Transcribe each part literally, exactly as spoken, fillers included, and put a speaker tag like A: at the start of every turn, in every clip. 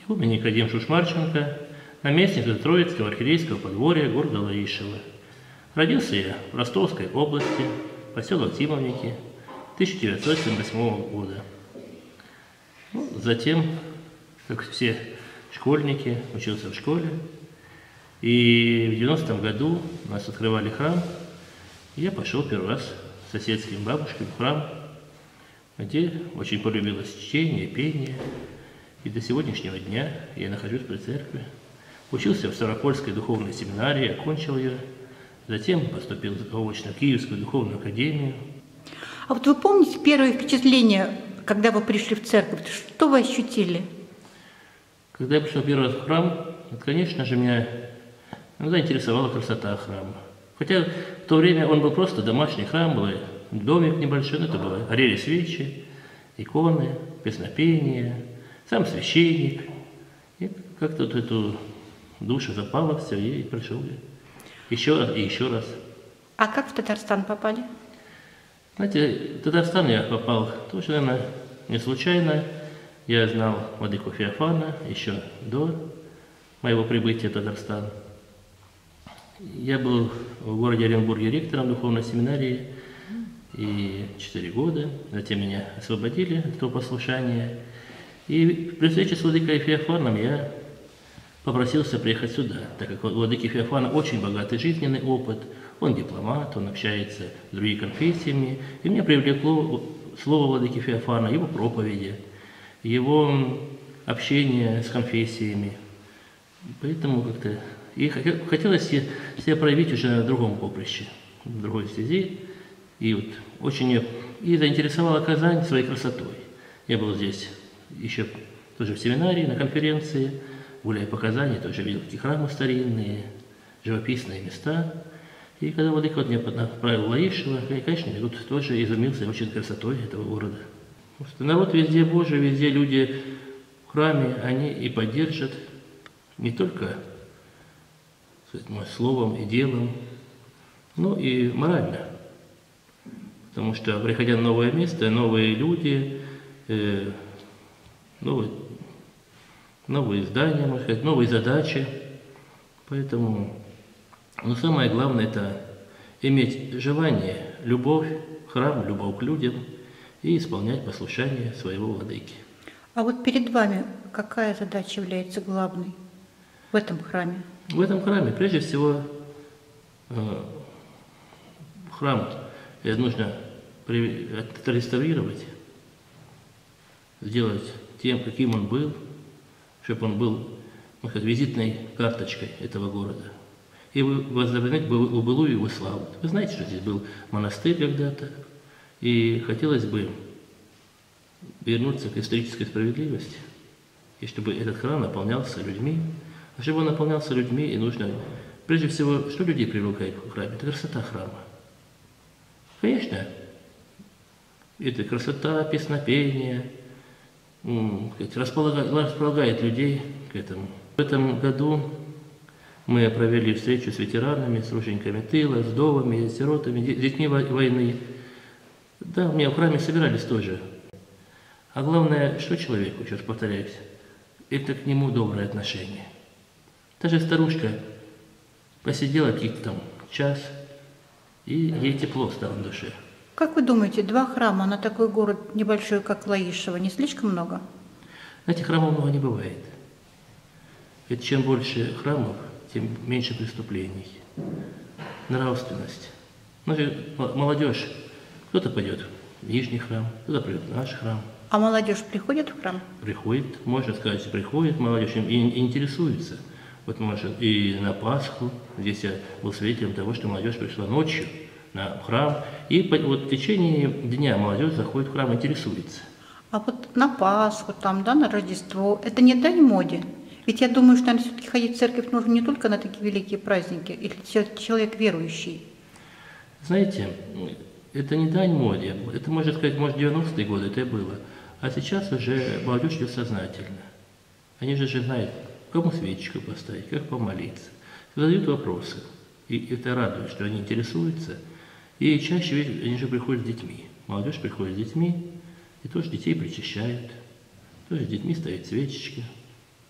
A: Игумен Никодим Шушмарченко, наместник Троицкого архиерейского подворья города Лаишева. Родился я в Ростовской области, поселок Тимовники, тысяча девятьсот семьдесят восьмого года. Ну, затем, как все школьники, учился в школе. И в девяностом году нас открывали храм, и я пошел первый раз с соседским бабушкой в храм, где очень полюбилось чтение, пение. И до сегодняшнего дня я нахожусь при церкви. Учился в Ставропольской духовной семинарии, окончил ее. Затем поступил заочно в Киевскую духовную академию.
B: А вот вы помните первые впечатления, когда вы пришли в церковь? Что вы ощутили?
A: Когда я пришел первый раз в храм, конечно же, меня ну, заинтересовала красота храма. Хотя в то время он был просто домашний храм, был домик небольшой, но это было, горели свечи, иконы, песнопения, сам священник. И как-то вот эту душу запало все, и пришел я. Еще раз и еще раз.
B: А как в Татарстан попали?
A: Знаете, в Татарстан я попал тоже, наверное, не случайно. Я знал владыку Феофана еще до моего прибытия в Татарстан. Я был в городе Оренбурге ректором духовной семинарии и четыре года. Затем меня освободили от этого послушания. И при встрече с владыкой Феофаном я попросился приехать сюда, так как у владыки Феофана очень богатый жизненный опыт. Он дипломат, он общается с другими конфессиями. И меня привлекло слово владыки Феофана, его проповеди, его общение с конфессиями. Поэтому как-то и хотелось себя проявить уже на другом поприще, в другой стези. И вот очень и заинтересовала Казань своей красотой. Я был здесь еще тоже в семинарии, на конференции, гуляя по Казани, тоже видел такие храмы старинные, живописные места. И когда владыка вот меня отправил в Лаишево, я, конечно, я тут тоже изумился очень красотой этого города. Потому что народ везде Божий, везде люди в храме, они и поддержат не только сказать, словом и делом, но и морально. Потому что, приходя в новое место, новые люди, э, новые, новые здания, можно сказать, новые задачи. Поэтому, но самое главное – это иметь желание, любовь к храму, любовь к людям и исполнять послушание своего владыки.
B: А вот перед вами какая задача является главной в этом храме?
A: В этом храме, прежде всего, э, храм нужно отреставрировать, сделать тем, каким он был, чтобы он был, можно сказать, визитной карточкой этого города. И возобновить былую его славу. Вы знаете, что здесь был монастырь когда-то, и хотелось бы вернуться к исторической справедливости, и чтобы этот храм наполнялся людьми. А чтобы он наполнялся людьми, и нужно, прежде всего, что людей привлекает в храме? Это красота храма. Конечно, это красота, песнопение, располагает, располагает людей к этому. В этом году мы провели встречу с ветеранами, с тружениками тыла, с вдовами, с сиротами, с детьми войны. Да, у меня в храме собирались тоже. А главное, что человеку, сейчас повторяюсь, это к нему доброе отношение. Даже старушка посидела каких-то там час, и ей тепло стало в душе.
B: Как вы думаете, два храма на такой город небольшой, как Лаишево, не слишком много?
A: Знаете, храмов много не бывает. Ведь чем больше храмов, тем меньше преступлений. Нравственность. Ну, молодежь, кто-то пойдет в Нижний храм, кто-то пойдет в наш храм.
B: А молодежь приходит в храм?
A: Приходит, можно сказать, приходит молодежь и, и интересуется. Вот может и на Пасху, здесь я был свидетелем того, что молодежь пришла ночью на храм, и вот в течение дня молодежь заходит в храм, интересуется.
B: А вот на Пасху, там, да, на Рождество, это не дань моде? Ведь я думаю, что, наверное, все-таки ходить в церковь нужно не только на такие великие праздники, если человек верующий.
A: Знаете, это не дань моде, это, можно сказать, может, девяностые годы это и было, а сейчас уже молодежь идет сознательно. Они же, же знают, кому свечку поставить, как помолиться, задают вопросы, и это радует, что они интересуются, и чаще они же приходят с детьми, молодежь приходит с детьми, и тоже детей причащают, тоже с детьми ставят свечечки.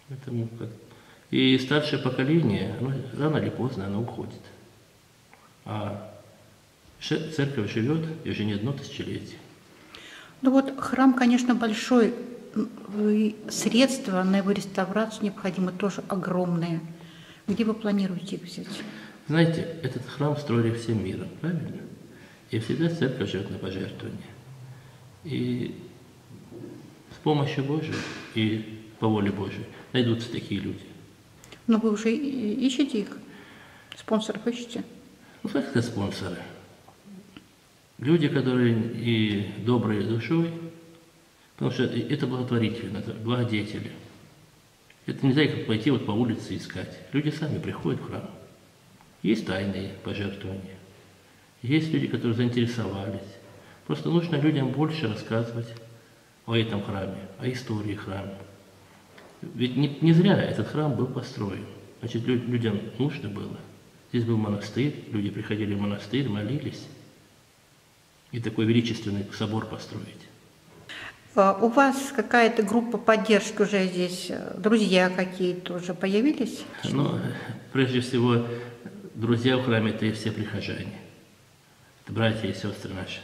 A: Поэтому как... И старшее поколение, оно, рано или поздно оно уходит. А церковь живет и уже не одно тысячелетие.
B: Ну вот храм, конечно, большой, и средства на его реставрацию необходимы тоже огромные. Где вы планируете их взять?
A: Знаете, этот храм строили всем миром, правильно? И всегда церковь живет на пожертвования. И с помощью Божией и по воле Божией найдутся такие люди.
B: Но вы уже ищете их? Спонсоров ищете?
A: Ну, как это спонсоры? Люди, которые и добрые душой, потому что это благотворители, это благодетели. Это нельзя как пойти вот по улице искать. Люди сами приходят в храм. Есть тайные пожертвования. Есть люди, которые заинтересовались. Просто нужно людям больше рассказывать о этом храме, о истории храма. Ведь не, не зря этот храм был построен. Значит, лю- людям нужно было. Здесь был монастырь, люди приходили в монастырь, молились. И такой величественный собор построить.
B: А у вас какая-то группа поддержки уже здесь, друзья какие-то уже появились?
A: Но прежде всего, друзья в храме – это и все прихожане. Это братья и сестры наши.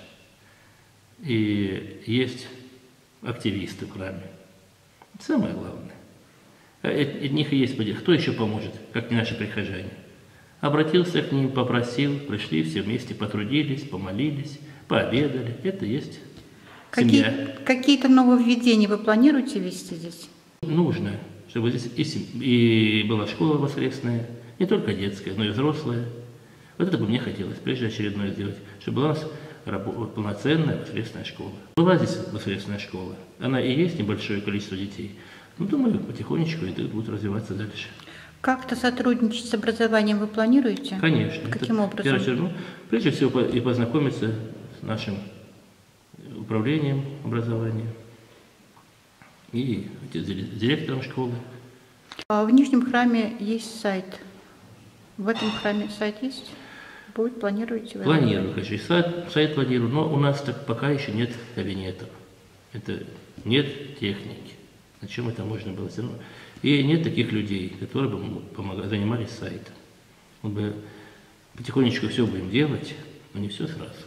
A: И есть активисты в храме. Это самое главное. От них и есть поддержка. Кто еще поможет, как не наши прихожане? Обратился к ним, попросил, пришли все вместе, потрудились, помолились, пообедали. Это есть семья.
B: Какие, какие-то нововведения вы планируете вести здесь?
A: Нужно, чтобы здесь и, сем- и была школа воскресная, не только детская, но и взрослая. Вот это бы мне хотелось, прежде очередное сделать, чтобы была у нас рабо- полноценная воскресная школа. Была здесь воскресная школа, она и есть небольшое количество детей. Ну, думаю, потихонечку это будет развиваться дальше.
B: Как-то сотрудничать с образованием вы планируете?
A: Конечно.
B: Каким
A: это,
B: образом?
A: первое, что, ну, прежде всего по- и познакомиться с нашим управлением образования и с директором школы.
B: А в Нижнем храме есть сайт. В этом храме сайт есть? Будет, планируете? вы?
A: Планирую, конечно, и сайт, сайт планирую, но у нас так пока еще нет кабинетов. Это нет техники. На чем это можно было все равно? И нет таких людей, которые бы помогали, занимались сайтом. Мы бы потихонечку все будем делать, но не все сразу.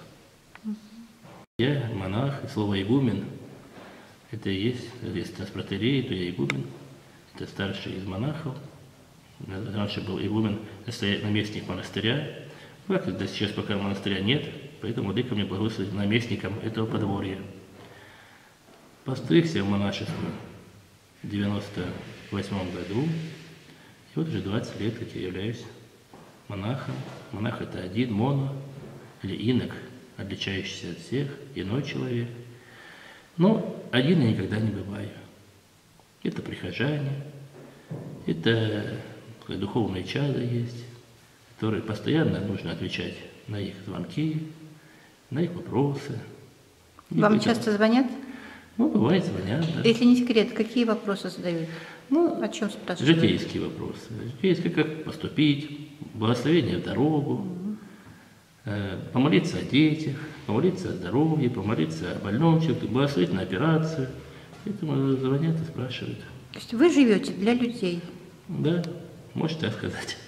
A: Я монах, и слово игумен, это и есть, если у нас протоиерей, то я игумен, это старший из монахов. Раньше был игумен, настоя- наместник монастыря. Ну, как это сейчас пока монастыря нет, поэтому владыка мне благословил наместником этого подворья. Постригся в монашество в девяносто восьмом году, и вот уже двадцать лет, как я являюсь монахом. Монах – это один, моно, или инок, отличающийся от всех, иной человек. Но один я никогда не бываю. Это прихожане, это духовные чада есть, которые постоянно нужно отвечать на их звонки, на их вопросы. И
B: Вам
A: это-
B: часто звонят?
A: Ну, бывает, звонят, да.
B: Если не секрет, какие вопросы задают?
A: Ну,
B: О чем спрашивают?
A: житейские вопросы. Житейские, как поступить, благословение в дорогу, э, помолиться о детях, помолиться о здоровье, помолиться о больном человеке, благословить на операцию. Поэтому звонят и спрашивают.
B: То есть вы живете для людей?
A: Да, можно так сказать.